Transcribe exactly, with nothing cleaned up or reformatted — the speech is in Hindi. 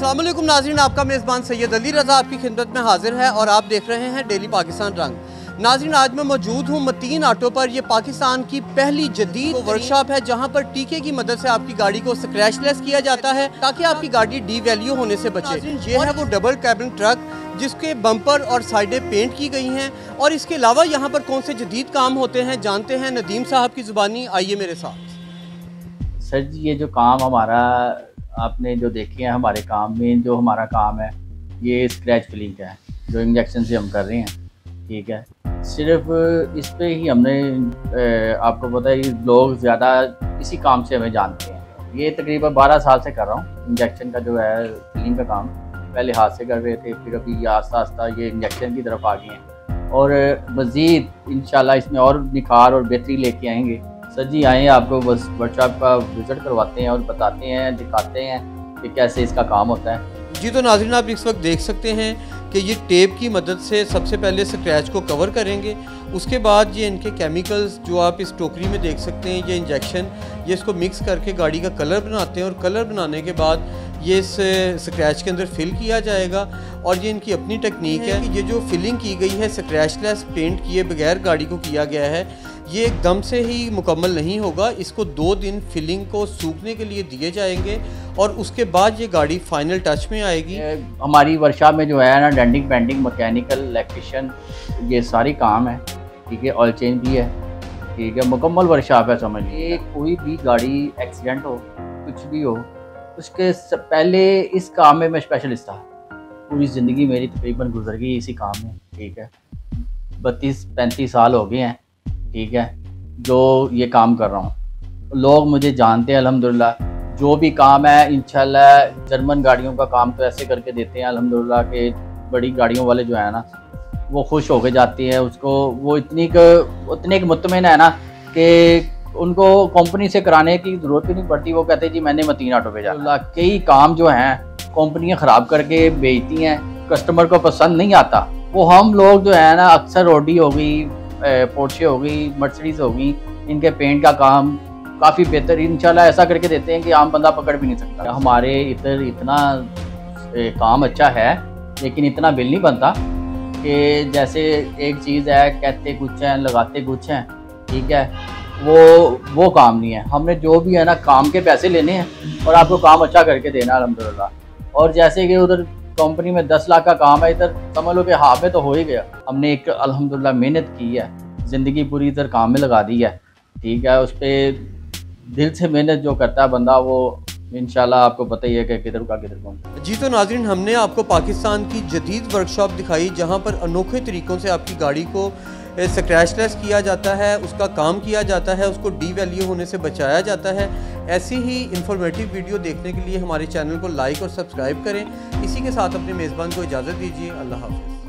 अस्सलाम वालेकुम नाज़रीन, आपका मेज़बान सैयद अली रज़ा आपकी खिदमत में हाजिर है और आप देख रहे हैं डेली पाकिस्तान रंग। नाज़रीन, आज मैं मौजूद हूँ मतीन ऑटो पर। ये पाकिस्तान की पहली जदीद वर्कशॉप है जहाँ पर टीके की मदद से आपकी गाड़ी को स्क्रैचलेस किया जाता है ताकि आपकी गाड़ी डी वैल्यू होने से बचे। ये है वो डबल कैबिन ट्रक जिसके बम्पर और साइडें पेंट की गई हैं। और इसके अलावा यहाँ पर कौन से जदीद काम होते हैं जानते हैं नदीम साहब की ज़ुबानी। आइए मेरे साथ। सर जी, ये जो काम हमारा आपने जो देखे हैं हमारे काम में, जो हमारा काम है ये स्क्रैच फिलिंग का है जो इंजेक्शन से हम कर रहे हैं। ठीक है, सिर्फ इस पे ही हमने आपको पता है लोग ज़्यादा इसी काम से हमें जानते हैं। ये तकरीबन बारह साल से कर रहा हूँ इंजेक्शन का जो है फिलिंग का काम। पहले हाथ से कर रहे थे, फिर अभी आस्ता आस्ता ये इंजेक्शन की तरफ आ गए हैं और मज़ीद इंशाल्लाह इसमें और निखार और बेहतरी लेके आएंगे। सर जी आए आपको बस वर्कशॉप का विज़िट करवाते हैं और बताते हैं, दिखाते हैं कि कैसे इसका काम होता है। जी तो नाज़रीन, आप इस वक्त देख सकते हैं कि ये टेप की मदद से सबसे पहले स्क्रैच को कवर करेंगे। उसके बाद ये इनके केमिकल्स जो आप इस टोकरी में देख सकते हैं, ये इंजेक्शन, ये इसको मिक्स करके गाड़ी का कलर बनाते हैं और कलर बनाने के बाद ये इस स्क्रैच के अंदर फिल किया जाएगा। और ये इनकी अपनी टेक्निक है कि ये जो फिलिंग की गई है स्क्रैचलेस पेंट किए बगैर गाड़ी को किया गया है, ये एकदम से ही मुकम्मल नहीं होगा। इसको दो दिन फिलिंग को सूखने के लिए दिए जाएंगे और उसके बाद ये गाड़ी फाइनल टच में आएगी। हमारी वर्कशॉप में जो है ना डेंटिंग पेंटिंग मैकेनिकल इलेक्ट्रिशियन ये सारी काम है। ठीक है, ऑयल चेंज भी है। ठीक है, मुकम्मल वर्कशॉप है। समझिए कोई भी गाड़ी एक्सीडेंट हो, कुछ भी हो, उसके पहले इस काम में मैं स्पेशलिस्ट था। पूरी ज़िंदगी मेरी तकरीबन गुजर गई इसी काम में। ठीक है, बत्तीस पैंतीस साल हो गए हैं। ठीक है, जो ये काम कर रहा हूँ, लोग मुझे जानते हैं अल्हम्दुलिल्लाह। जो भी काम है इंशाल्लाह, जर्मन गाड़ियों का काम तो ऐसे करके देते हैं अल्हम्दुलिल्लाह कि बड़ी गाड़ियों वाले जो है ना वो खुश होके जाती है। उसको वो इतनी उतने के मुतमिन है ना कि उनको कंपनी से कराने की ज़रूरत ही नहीं पड़ती। वो कहते हैं जी मैंने मतीन ऑटो पे जाना। कई काम जो हैं कंपनियां ख़राब करके बेचती हैं, कस्टमर को पसंद नहीं आता। वो हम लोग जो है ना अक्सर ऑडी हो गई, पोर्शे हो गई, मर्सिडीज हो गई, इनके पेंट का काम काफ़ी बेहतर इंशाल्लाह ऐसा करके देते हैं कि आम बंदा पकड़ भी नहीं सकता। हमारे इधर इतना काम अच्छा है लेकिन इतना बिल नहीं बनता कि जैसे एक चीज़ है कहते कुछ हैं लगाते कुछ हैं। ठीक है, वो वो काम नहीं है। हमने जो भी है ना काम के पैसे लेने हैं और आपको काम अच्छा करके देना अल्हम्दुलिल्लाह। और जैसे कि उधर कंपनी में दस लाख का काम है, इधर समझ लो कि हाफ में तो हो ही गया। हमने एक अल्हम्दुलिल्लाह मेहनत की है, ज़िंदगी पूरी इधर काम में लगा दी है। ठीक है, उस पर दिल से मेहनत जो करता है बंदा वो इंशाल्लाह आपको पता ही है कि किधर का किधर पहुंचा। जी तो नाज़रीन, हमने आपको पाकिस्तान की जदीद वर्कशॉप दिखाई जहां पर अनोखे तरीक़ों से आपकी गाड़ी को स्क्रैचलेस किया जाता है, उसका काम किया जाता है, उसको डी वैल्यू होने से बचाया जाता है। ऐसी ही इंफॉर्मेटिव वीडियो देखने के लिए हमारे चैनल को लाइक और सब्सक्राइब करें। इसी के साथ अपने मेज़बान को इजाज़त दीजिए। अल्लाह हाफ़िज़।